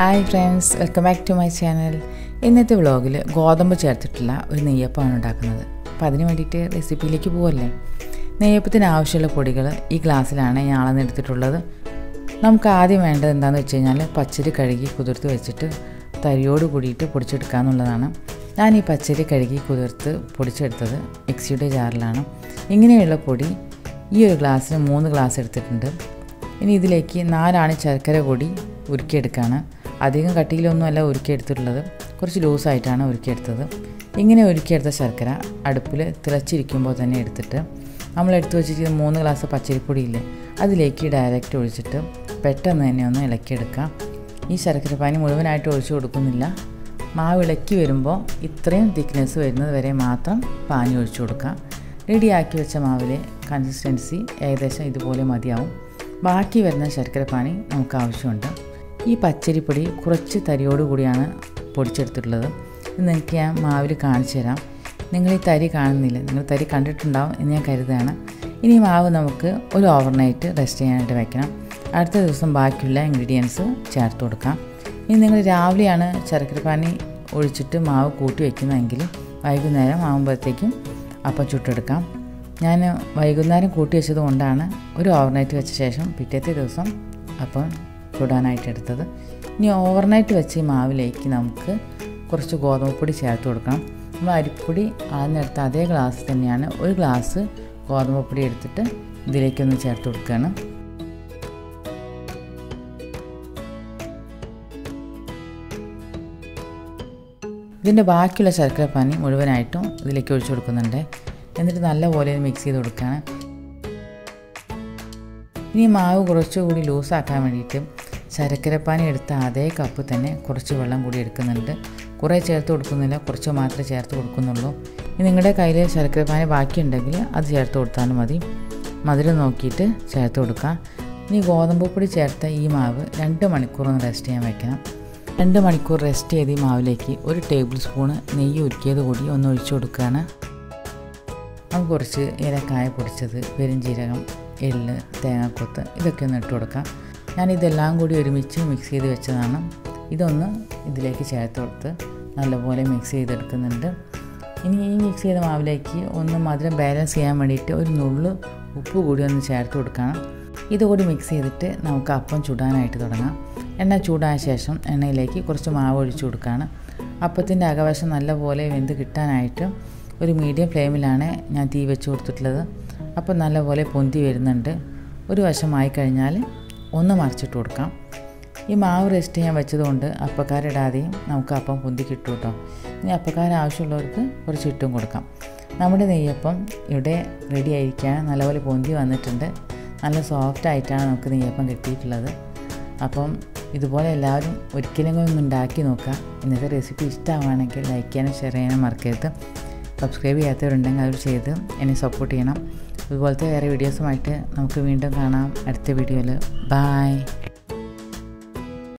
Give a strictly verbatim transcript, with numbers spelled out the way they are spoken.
Hi friends, welcome back to my channel. ഇന്നത്തെ വ്ലോഗിൽ ഗോതമ്പ് ചേർത്തിട്ടുള്ള ഒരു നെയ്യപ്പമാണ് ഉണ്ടാക്കുന്നത്. അപ്പോൾ അതിന് വേണ്ടിയിട്ട് റെസിപ്പിയിലേക്ക് പോവല്ലേ. നെയ്യപ്പത്തിന് ആവശ്യമുള്ള പൊടികൾ ഈ ഗ്ലാസ്സിലാണ് ഞാൻ അളന്ന് എടുത്തിട്ടുള്ളത്. നമുക്ക് ആദ്യം വേണ്ടത് എന്താണെന്ന് വെച്ച് കഴിഞ്ഞാൽ പച്ചരി കഴുകി കുതിർത്ത് വെച്ചിട്ട് തരിയോട് കൂടിയിട്ട് പൊടിച്ചെടുക്കുക എന്നുള്ളതാണ്. ഞാൻ ഈ പച്ചരി കഴുകി കുതിർത്ത് പൊടിച്ചെടുത്തത് മിക്സിയുടെ ജാറിലാണ്. ഇങ്ങനെയുള്ള പൊടി ഈ ഒരു ഗ്ലാസ്സിന് മൂന്ന് ഗ്ലാസ് എടുത്തിട്ടുണ്ട്. ഇനി ഇതിലേക്ക് നാലാണ് ശർക്കര കൂടി ഉരുക്കിയെടുക്കുകയാണ്. അധികം കട്ടിയിലൊന്നുമല്ല ഉരുക്കിയെടുത്തിട്ടുള്ളത്, കുറച്ച് ലൂസായിട്ടാണ് ഉരുക്കിയെടുത്തത്. ഇങ്ങനെ ഉരുക്കിയെടുത്ത ശർക്കര അടുപ്പിൽ തിളച്ചിരിക്കുമ്പോൾ തന്നെ എടുത്തിട്ട് നമ്മൾ എടുത്തു വെച്ചിട്ട് മൂന്ന് ഗ്ലാസ് പച്ചരിപ്പൊടിയില്ലേ അതിലേക്ക് ഡയറക്റ്റ് ഒഴിച്ചിട്ട് പെട്ടെന്ന് തന്നെ ഒന്ന് ഇളക്കിയെടുക്കാം. ഈ ശർക്കര പാനി മുഴുവനായിട്ട് ഒഴിച്ചു കൊടുക്കുന്നില്ല. മാവ് ഇളക്കി വരുമ്പോൾ ഇത്രയും തിക്നെസ് വരുന്നത് വരെ മാത്രം പാനി ഒഴിച്ചു കൊടുക്കാം. റെഡിയാക്കി വെച്ച മാവിലെ കൺസിസ്റ്റൻസി ഏകദേശം ഇതുപോലെ മതിയാവും. ബാക്കി വരുന്ന ശർക്കര പാനി നമുക്ക് ആവശ്യമുണ്ട്. ഈ പച്ചരിപ്പൊടി കുറച്ച് തരിയോട് കൂടിയാണ് പൊടിച്ചെടുത്തിട്ടുള്ളത്. ഇത് നിങ്ങൾക്ക് ഞാൻ മാവിൽ കാണിച്ചു തരാം. നിങ്ങൾ ഈ തരി കാണുന്നില്ല, നിങ്ങൾ തരി കണ്ടിട്ടുണ്ടാവും എന്ന് ഞാൻ കരുതുകയാണ്. ഇനി മാവ് നമുക്ക് ഒരു ഓവർനൈറ്റ് റെസ്റ്റ് ചെയ്യാനായിട്ട് വയ്ക്കണം. അടുത്ത ദിവസം ബാക്കിയുള്ള ഇൻഗ്രീഡിയൻസ് ചേർത്ത് കൊടുക്കാം. ഇനി നിങ്ങൾ രാവിലെയാണ് ശർക്കരപ്പാനി ഒഴിച്ചിട്ട് മാവ് കൂട്ടി വയ്ക്കുന്നതെങ്കിൽ വൈകുന്നേരം ആകുമ്പോഴത്തേക്കും അപ്പം ചുട്ടെടുക്കാം. ഞാൻ വൈകുന്നേരം കൂട്ടി വെച്ചത് കൊണ്ടാണ് ഒരു ഓവർനൈറ്റ് വെച്ച ശേഷം പിറ്റേത്തെ ദിവസം അപ്പം ചുടാനായിട്ട് എടുത്തത്. ഇനി ഓവർനൈറ്റ് വെച്ച് ഈ മാവിലേക്ക് നമുക്ക് കുറച്ച് ഗോതമ്പ് പൊടി ചേർത്ത് കൊടുക്കണം. നമ്മൾ അരിപ്പൊടി ആദ്യമെടുത്ത അതേ ഗ്ലാസ് തന്നെയാണ് ഒരു ഗ്ലാസ് ഗോതമ്പ് പൊടി എടുത്തിട്ട് ഇതിലേക്കൊന്ന് ചേർത്ത് കൊടുക്കുകയാണ്. ഇതിൻ്റെ ബാക്കിയുള്ള ശർക്കര പാനി മുഴുവനായിട്ടും ഇതിലേക്ക് ഒഴിച്ചു കൊടുക്കുന്നുണ്ട്. എന്നിട്ട് നല്ലപോലെ മിക്സ് ചെയ്ത് കൊടുക്കുകയാണ്. ഇനി മാവ് കുറച്ചുകൂടി ലൂസാക്കാൻ വേണ്ടിയിട്ട് ശർക്കരപ്പാനി എടുത്ത അതേ കപ്പ് തന്നെ കുറച്ച് വെള്ളം കൂടി എടുക്കുന്നുണ്ട്. കുറേ ചേർത്ത് കൊടുക്കുന്നില്ല, കുറച്ച് മാത്രമേ ചേർത്ത് കൊടുക്കുന്നുള്ളൂ. ഇനി നിങ്ങളുടെ കയ്യിൽ ശർക്കരപ്പാനി ബാക്കിയുണ്ടെങ്കിൽ അത് ചേർത്ത് കൊടുത്താലും മതി. മധുരം നോക്കിയിട്ട് ചേർത്ത് കൊടുക്കാം. ഇനി ഗോതമ്പ് പൊടി ചേർത്ത ഈ മാവ് രണ്ട് മണിക്കൂർ ഒന്ന് റെസ്റ്റ് ചെയ്യാൻ വയ്ക്കണം. രണ്ട് മണിക്കൂർ റെസ്റ്റ് ചെയ്ത് ഈ മാവിലേക്ക് ഒരു ടേബിൾ സ്പൂണ് നെയ്യ് ഉരുക്കിയത് കൂടി ഒന്ന് ഒഴിച്ചു കൊടുക്കുകയാണ്. നമുക്ക് കുറച്ച് ഏലക്കായ പൊടിച്ചത്, പെരുംജീരകം, എള്ള്, തേങ്ങാക്കൊത്ത് ഇതൊക്കെ ഒന്ന് ഇട്ട് കൊടുക്കാം. ഞാനിതെല്ലാം കൂടി ഒരുമിച്ച് മിക്സ് ചെയ്ത് വെച്ചതാണ്. ഇതൊന്ന് ഇതിലേക്ക് ചേർത്ത് കൊടുത്ത് നല്ലപോലെ മിക്സ് ചെയ്തെടുക്കുന്നുണ്ട്. ഇനി ഈ മിക്സ് ചെയ്ത മാവിലേക്ക് ഒന്ന് മധുരം ബാലൻസ് ചെയ്യാൻ വേണ്ടിയിട്ട് ഒരു നുള്ളു ഉപ്പ് കൂടി ഒന്ന് ചേർത്ത് കൊടുക്കണം. ഇതുകൂടി മിക്സ് ചെയ്തിട്ട് നമുക്ക് അപ്പം ചുടാനായിട്ട് തുടങ്ങാം. എണ്ണ ചൂടായ ശേഷം എണ്ണയിലേക്ക് കുറച്ച് മാവ് ഒഴിച്ചു കൊടുക്കുകയാണ്. അപ്പത്തിൻ്റെ അകവശം നല്ലപോലെ വെന്ത് കിട്ടാനായിട്ട് ഒരു മീഡിയം ഫ്ലെയിമിലാണ് ഞാൻ തീ വെച്ച് കൊടുത്തിട്ടുള്ളത്. അപ്പം നല്ലപോലെ പൊന്തി വരുന്നുണ്ട്. ഒരു വശമായി കഴിഞ്ഞാൽ ഒന്ന് മറിച്ചിട്ട് കൊടുക്കാം. ഈ മാവ് റെസ്റ്റ് ചെയ്യാൻ വെച്ചതുകൊണ്ട് അപ്പക്കാരിടാതെയും നമുക്ക് അപ്പം പൊന്തി കിട്ടും കേട്ടോ. ഇനി അപ്പക്കാരം ആവശ്യമുള്ളവർക്ക് കുറച്ച് ഇട്ടും കൊടുക്കാം. നമ്മുടെ നെയ്യപ്പം ഇവിടെ റെഡി ആയിരിക്കുകയാണ്. നല്ലപോലെ പൊന്തി വന്നിട്ടുണ്ട്. നല്ല സോഫ്റ്റ് ആയിട്ടാണ് നമുക്ക് നെയ്യപ്പം കിട്ടിയിട്ടുള്ളത്. അപ്പം ഇതുപോലെ എല്ലാവരും ഒരിക്കലും ഒന്ന് ഉണ്ടാക്കി നോക്കുക. ഇന്നത്തെ റെസിപ്പി ഇഷ്ടമാണെങ്കിൽ ലൈക്ക് ചെയ്യാനും ഷെയർ ചെയ്യാനും മറക്കരുത്. സബ്സ്ക്രൈബ് ചെയ്യാത്തവരുണ്ടെങ്കിൽ അത് ചെയ്ത് എന്നെ സപ്പോർട്ട് ചെയ്യണം. ഇതുപോലത്തെ വേറെ വീഡിയോസുമായിട്ട് നമുക്ക് വീണ്ടും കാണാം അടുത്ത വീഡിയോയിൽ. ബൈ.